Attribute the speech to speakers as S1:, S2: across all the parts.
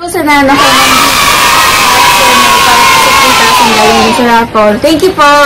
S1: sa nana ko ng galing sa raffle. Thank you po!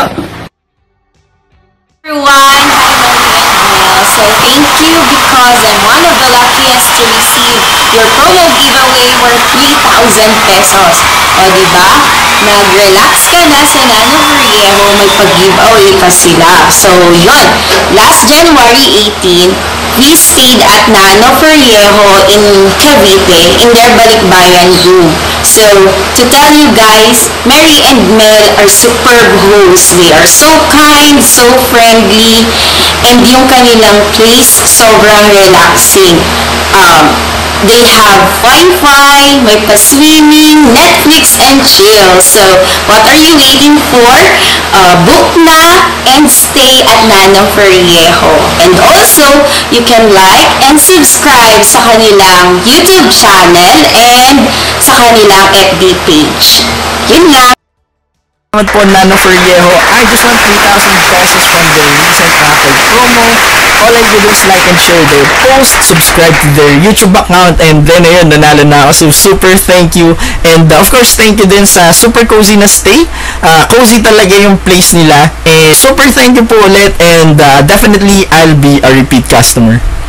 S2: Everyone, hi Mary and Mel. So thank you because I'm one of the luckiest to receive your promo giveaway worth 3,000 pesos. O diba? Nag-relax ka na sa Nano Viejo, may pag-giveaway pa sila. So yun, last January 18, we stayed at Nano Viejo in Cavite in their Balikbayan room. So, to tell you guys, Mary and Mel are superb hosts. They are so kind, so friendly, and yung kanilang place, sobrang relaxing. They have Wi-Fi, may pa-swimming, Netflix, and chill. So, what are you waiting for? Book na and stay at Nano Viejo. And also, you can like and subscribe sa kanilang YouTube channel and sa kanilang FB page. Yun lang.
S3: Salamat po Nano Viejo. I just want 3,000 pesos from their recent raffle promo. All I did was like and share their post, subscribe to their YouTube account, and then ayun, nanalo na ako. So super thank you. And of course, thank you din sa super cozy na stay. Cozy talaga yung place nila. And super thank you po ulit, and definitely I'll be a repeat customer.